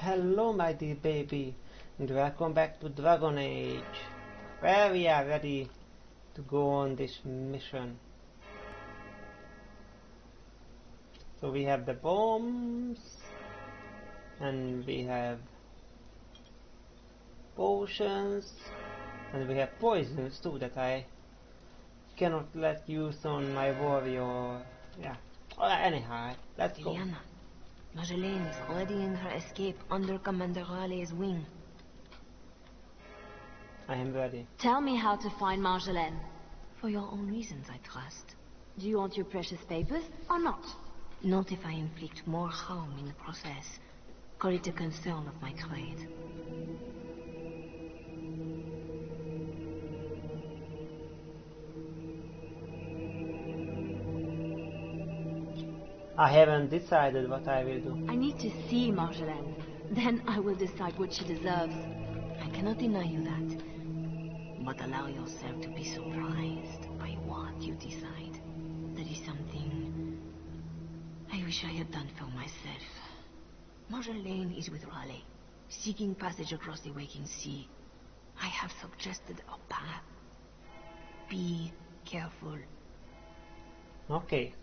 Hello my dear baby, and welcome back to Dragon Age, where we are ready to go on this mission. So we have the bombs, and we have potions, and we have poisons too that I cannot let use on my warrior. Yeah, anyhow, let's go. Liliana, Marjolaine is readying her escape under Commander Raleigh's wing. I am ready. Tell me how to find Marjolaine. For your own reasons, I trust. Do you want your precious papers or not? Not if I inflict more harm in the process. Call it a concern of my trade. I haven't decided what I will do. I need to see Marjolaine. Then I will decide what she deserves. I cannot deny you that. But allow yourself to be surprised by what you decide. That is something I wish I had done for myself. Marjolaine is with Raleigh, seeking passage across the Waking Sea. I have suggested a path. Be careful. Okay.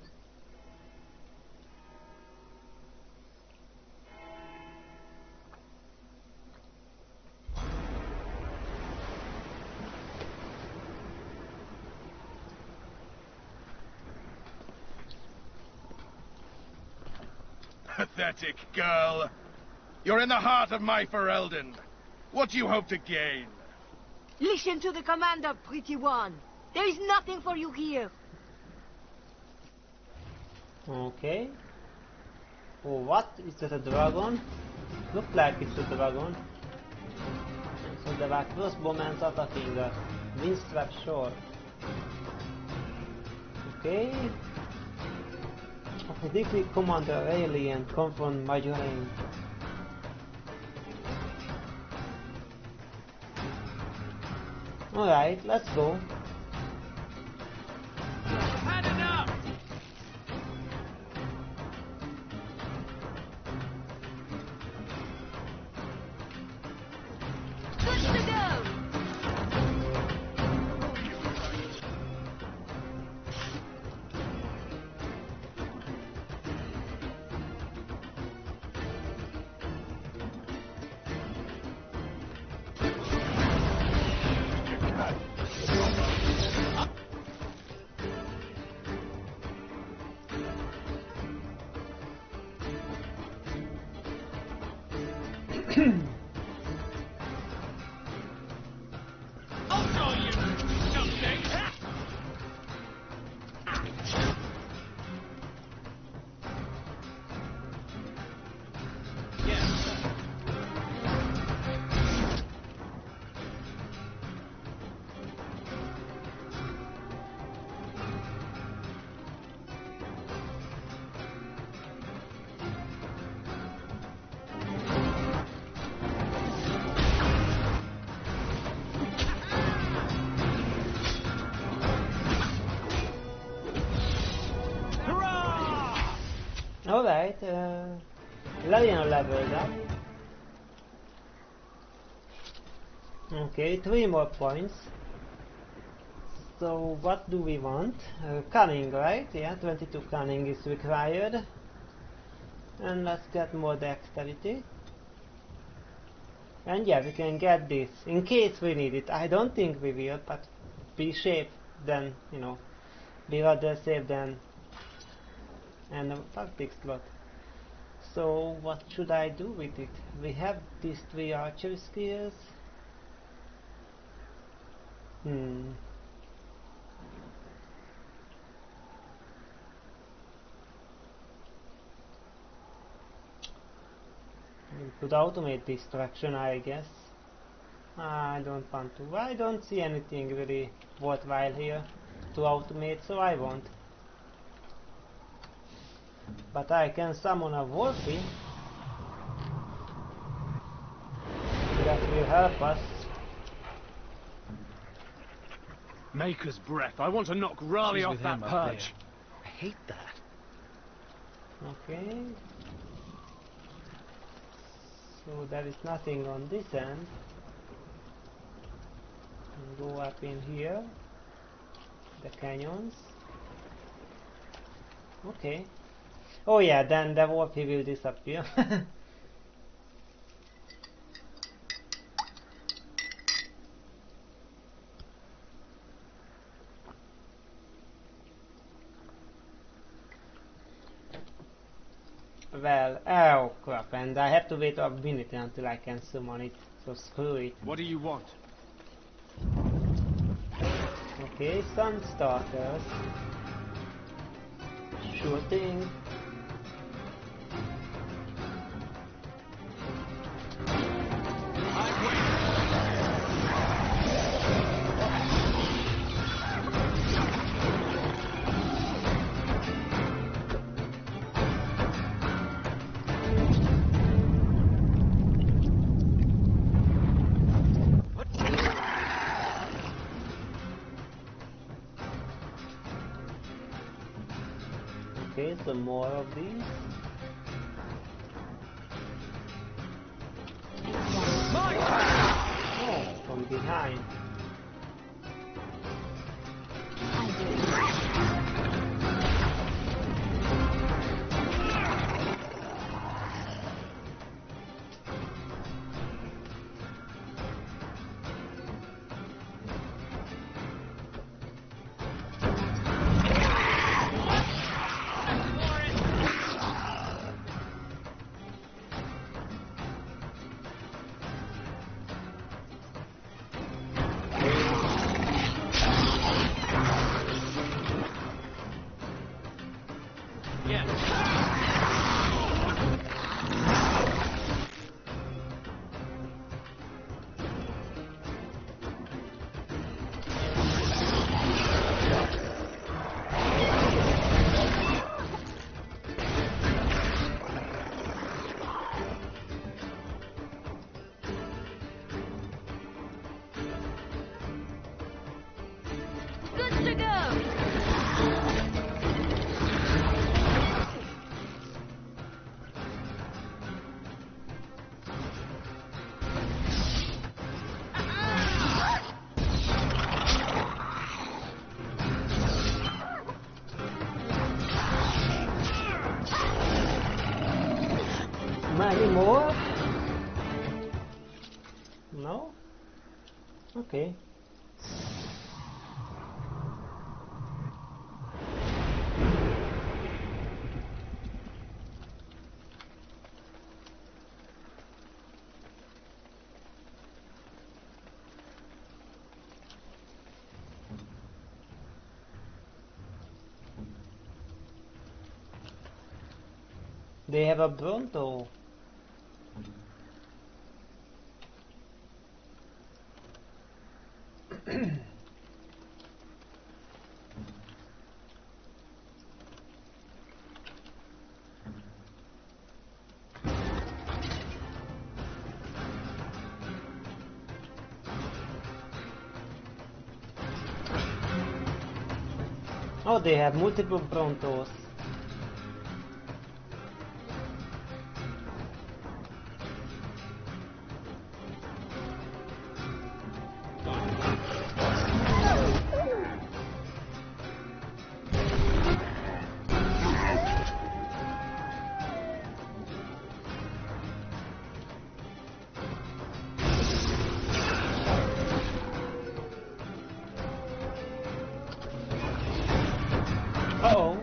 Pathetic girl. You're in the heart of my Ferelden. What do you hope to gain? Listen to the commander, pretty one. There is nothing for you here. Okay. Oh, what? Is that a dragon? Looks like it's a dragon. So there are crossbowmen attacking the Windstrap shore. Okay. Defeat Commander Raleigh and confront Marjolaine. Alright, let's go. Had enough! Good to go! I'll show you something! Alright, Liliana leveled up. Okay, 3 more points. So what do we want? Cunning, right? Yeah, 22 cunning is required. And let's get more dexterity. And yeah, we can get this in case we need it. I don't think we will, but be safe than, you know, be rather safe than and a tactic slot. So what should I do with it? We have these 3 archery skills. We could automate distraction, I guess. I don't want to. I don't see anything really worthwhile here to automate, so I won't. But I can summon a Wolfie. That will help us. Maker's breath. I want to knock Raleigh off that perch. I hate that. Okay. So there is nothing on this end. And go up in here. The canyons. Okay. Oh yeah, then the wolf he will disappear. Well, oh crap, and I have to wait a minute until I can summon it, so screw it. What do you want? Okay, sun starters. Sure thing. Okay, some more of these. Oh, from behind. Any more? No? Okay. They have a Bronto. Oh, they have multiple Brontos. Uh-oh.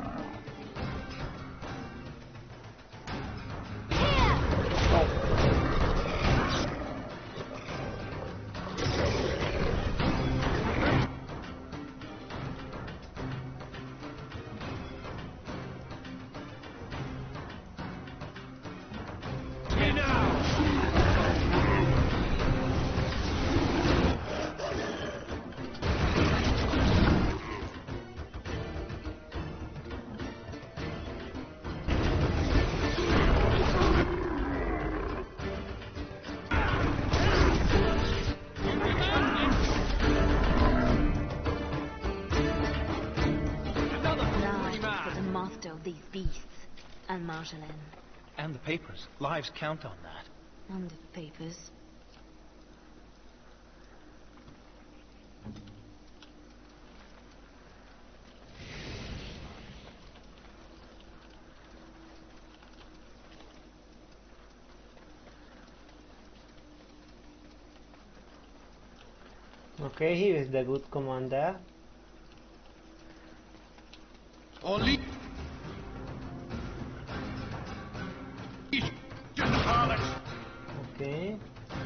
These beasts and Marjolaine. And the papers. Lives count on that. On the papers. Okay, he is the good commander. Only Okay.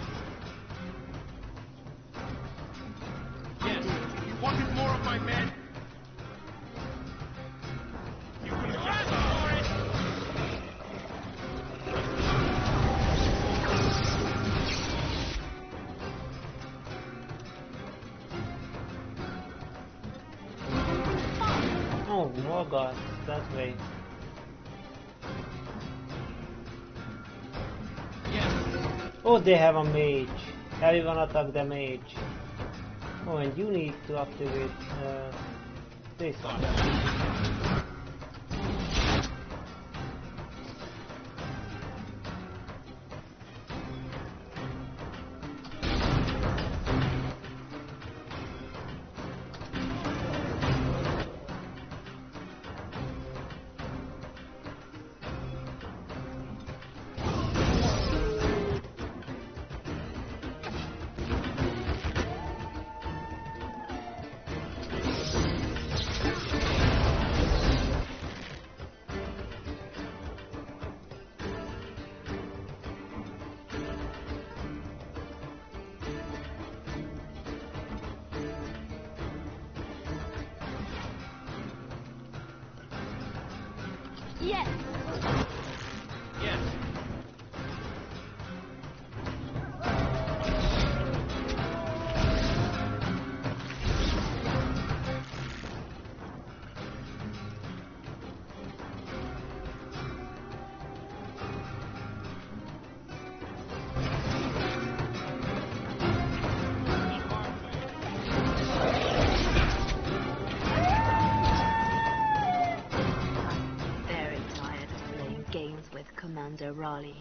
yes, you wanted more of my men. You will rest for it. Oh, more gods, that way. Oh, they have a mage. Everyone attack the mage. Oh, and you need to activate this one. Yes! Yes. Very tired of playing games with Commander Raleigh.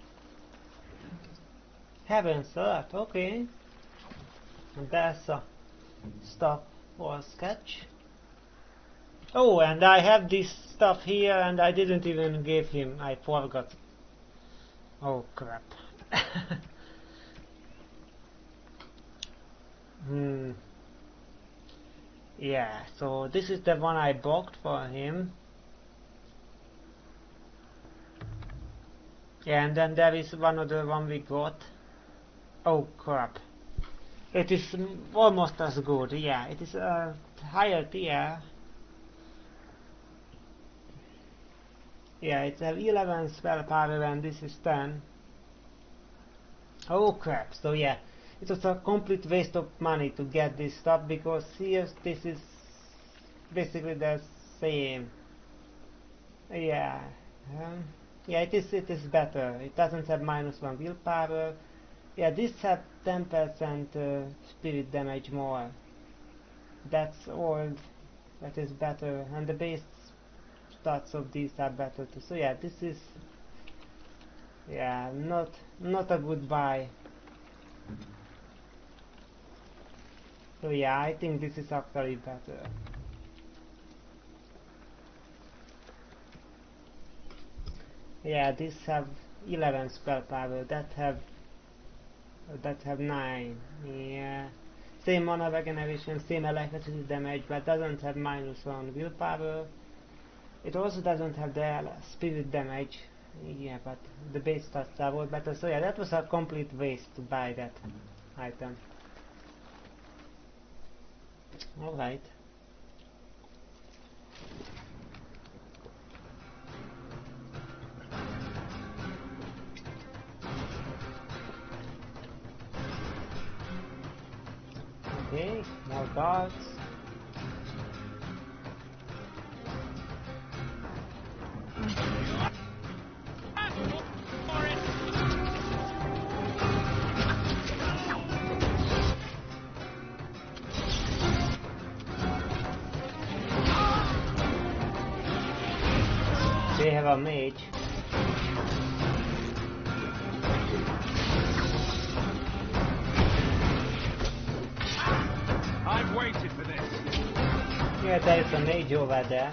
Heaven's Earth, okay. And that's a stuff for a sketch. Oh, and I have this stuff here and I didn't even give him. I forgot. Oh crap. Yeah, so this is the one I bought for him. Yeah, and then there is one other one we got. Oh crap. It is almost as good, yeah. It is a higher tier. Yeah, it's 11 spell power and this is 10. Oh crap, so yeah. It was a complete waste of money to get this stuff because here this is basically the same. Yeah. Yeah, it is better. It doesn't have -1 willpower. Yeah, this has 10% spirit damage more. That's old. That is better, and the base stats of these are better too. So yeah, this is not a good buy. So yeah, I think this is actually better. Yeah, these have 11 spell power. That have 9. Yeah, same mana regeneration, same electricity damage, but doesn't have -1 willpower. It also doesn't have the spirit damage. Yeah, but the base stats are all better. So yeah, that was a complete waste to buy that item. Alright. Okay, more guards. They have a mage. Yeah, there is a mage over there.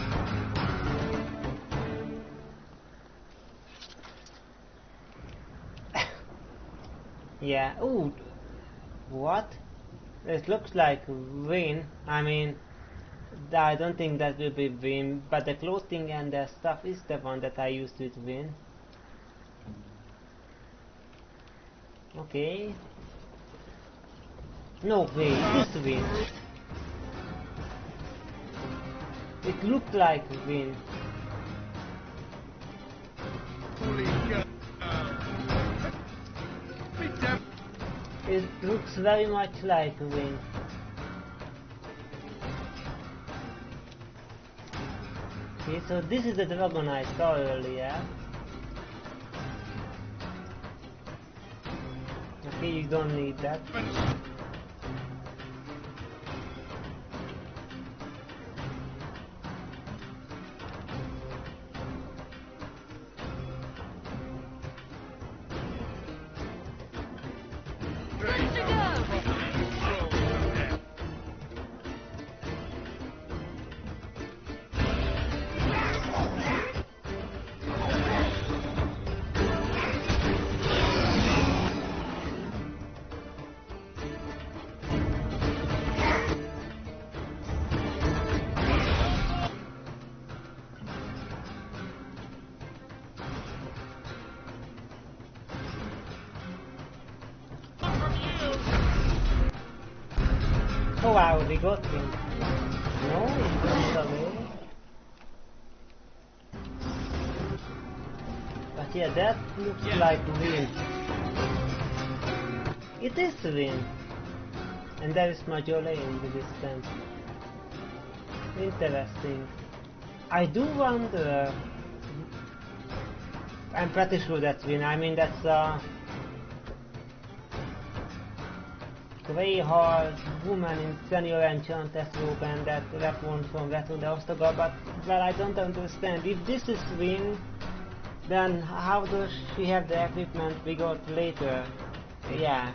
Yeah, ooh, what? It looks like Vin. I mean, I don't think that will be Vin, but the clothing and the stuff is the one that I used with Vin. Okay. No way, it is Vin. It looked like Vin. Holy God. It looks very much like Vin. Okay, so this is the dragon I saw earlier. Okay, you don't need that. Oh wow, we got him. No, it runs away. But yeah, that looks like Vin. It is Vin. And there is Majole in the distance. Interesting. I do wonder... I'm pretty sure that's Vin. I mean, that's grey-haired woman in Senior Enchantress robe and that weapon from Return to Ostagar, but well, I don't understand. If this is Vin, then how does she have the equipment we got later? Yeah.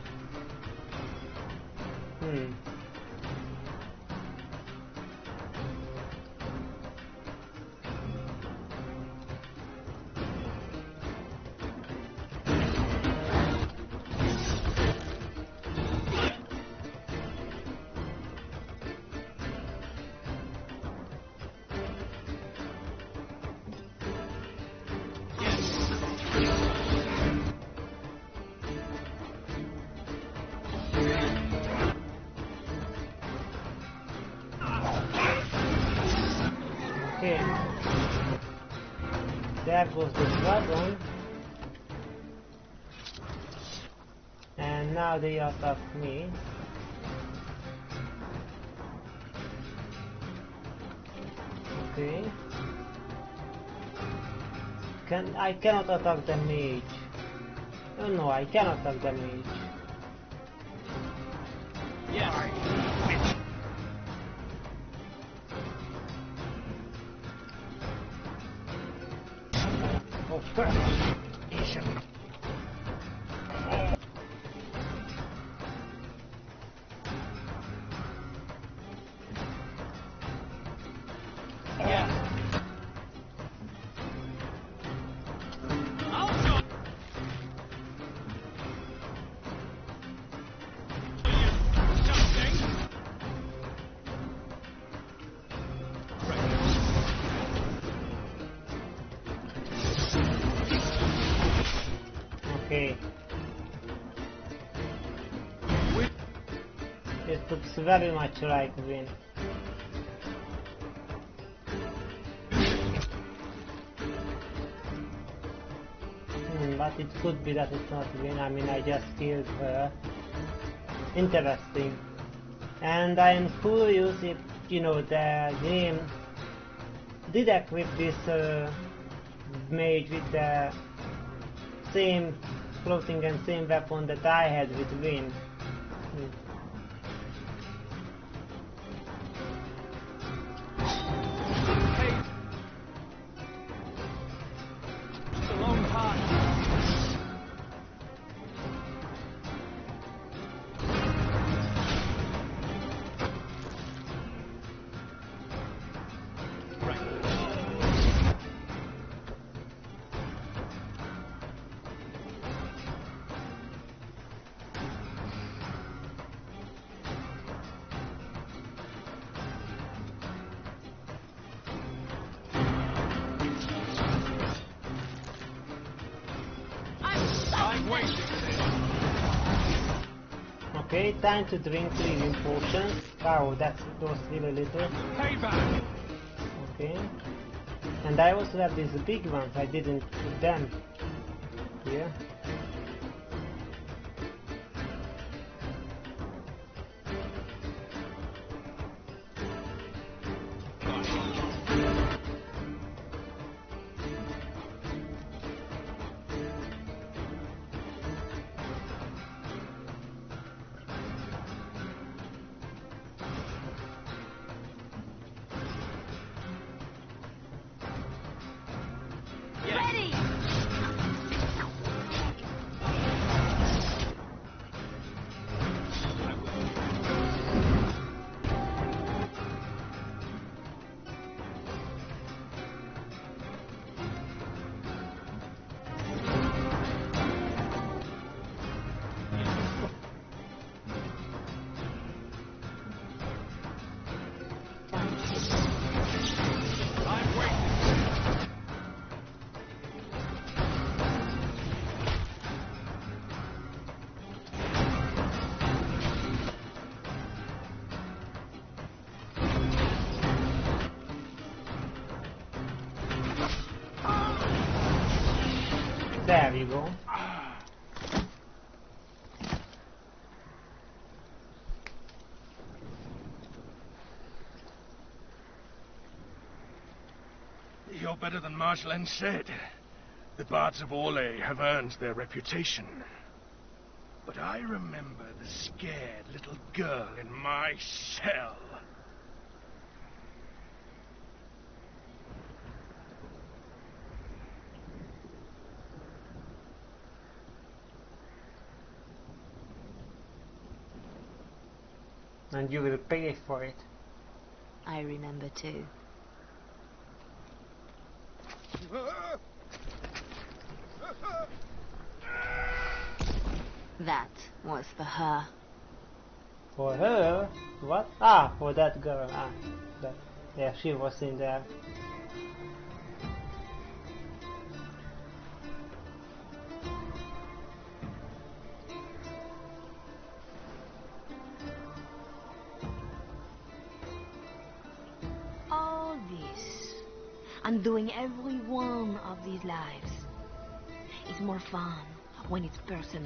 Okay. There goes the dragon. And now they attack me. Okay. I cannot attack the mage. Oh no, I cannot attack the mage. Oh crap! Okay. It looks very much like Vin. But it could be that it's not Vin. I mean, I just killed her. Interesting. And I am curious if, you know, the game did equip this mage with the same clothing and same weapon that I had with Vin. I'm waiting. Okay, time to drink 3 healing potions. Wow, that was really little. Payback. Okay. And I also have these big ones. I didn't put them here. There you go. You're better than Marjolaine said. The Bards of Orlais have earned their reputation. But I remember the scared little girl in my cell. And you will pay for it. I remember too. That was for her. For her? What? Ah, for that girl. Ah, that. Yeah, she was in there. All this, undoing every one of these lives, is more fun when it's personal.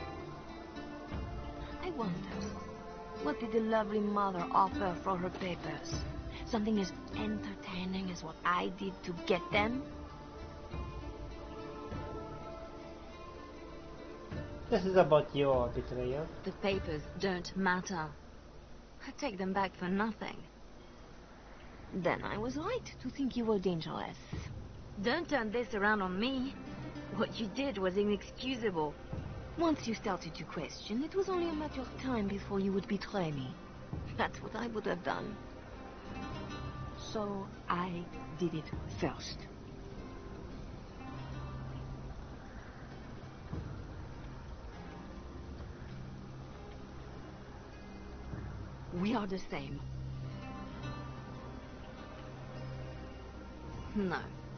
I wonder, what did the lovely mother offer for her papers? Something as entertaining as what I did to get them? This is about your betrayal. The papers don't matter. I take them back for nothing. Then I was right to think you were dangerous. Don't turn this around on me. What you did was inexcusable. Once you started to question, it was only a matter of time before you would betray me. That's what I would have done. So I did it first. We are the same. No.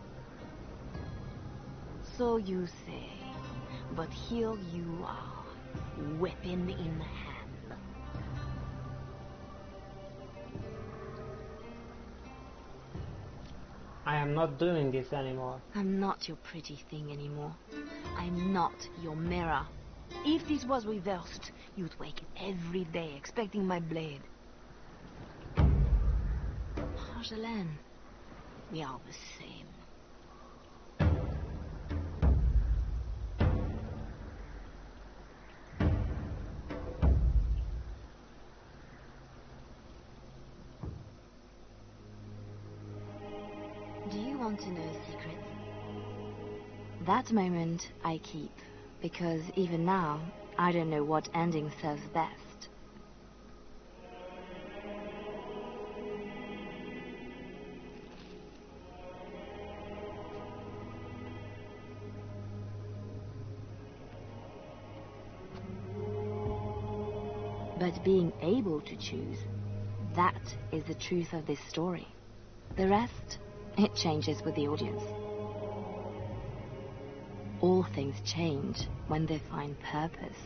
So you say, but here you are, weapon in hand. I am not doing this anymore. I'm not your pretty thing anymore. I'm not your mirror. If this was reversed, you'd wake every day expecting my blade. Marjolaine, we are the same. Do you want to know a secret? That moment I keep, because even now, I don't know what ending serves best. But being able to choose, that is the truth of this story. The rest, it changes with the audience. all things change when they find purpose.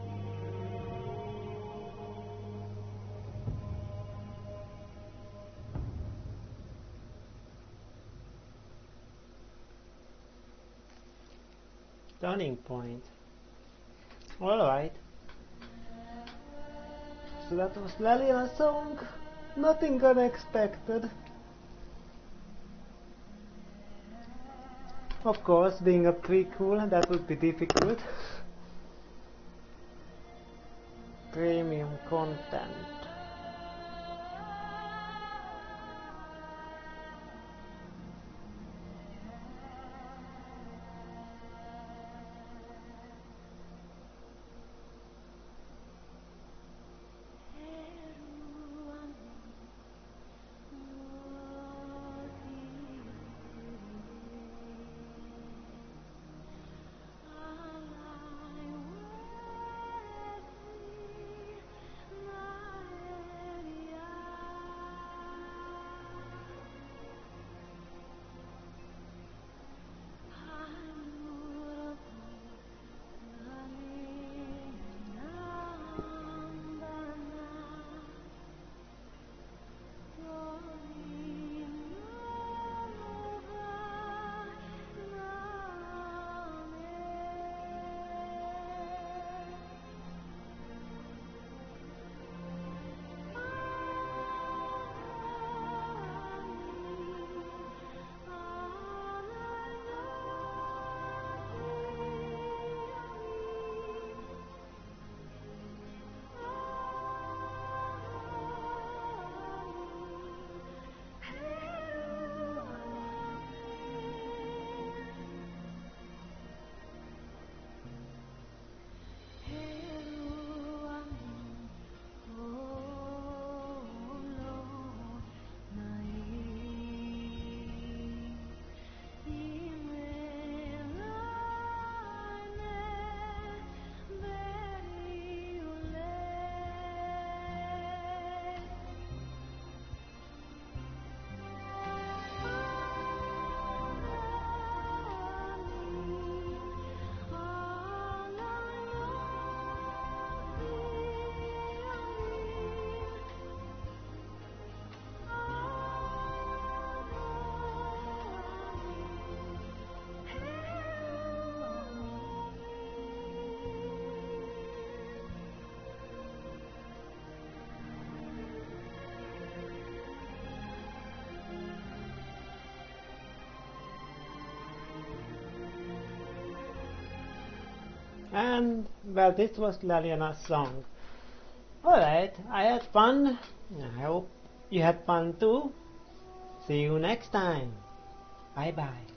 Turning point. Alright. So that was Leliana's song. Nothing unexpected. Of course, being a prequel, that would be difficult. Premium content. And well, this was Leliana's song. Alright, I had fun. I hope you had fun too. See you next time. Bye bye.